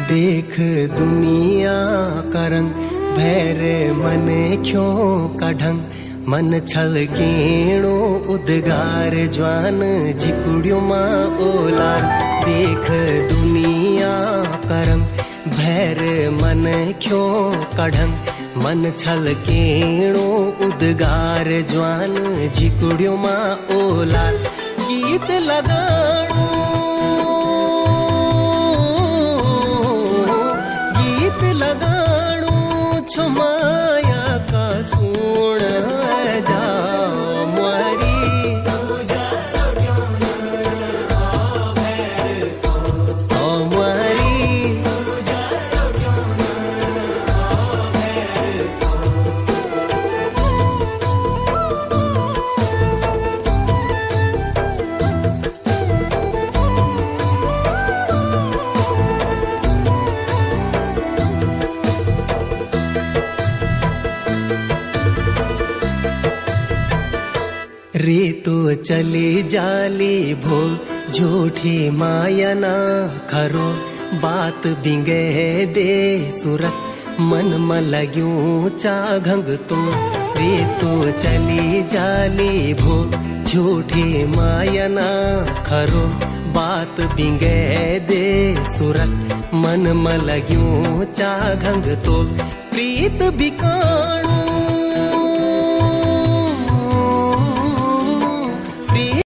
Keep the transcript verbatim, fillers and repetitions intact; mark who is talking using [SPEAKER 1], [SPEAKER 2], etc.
[SPEAKER 1] देख दुनिया का रंग भैर मन क्यों का ढंग मन छल गेणो उद्गार ज्वान जिकुड़ियो मां ओलार। देख दुनिया का रंग भैर मन क्यों का ढंग मन छल गेणो उद्गार ज्वान जिकुड़ियो मां ओलार। गीत लगाणो गीत लगाणो छो माया का सुण जाओ मारी। ओ मारी रे तो चले जाली भोल झूठी माया ना खरो बात बिंगे दे सूरत मन में लग्यूं चा घंग तो। रे तो चली जाली भोल झूठी माया ना खरो बात बिंगे दे सूरत मन में लग्यूं चा घंग तो। प्रीत बिकाण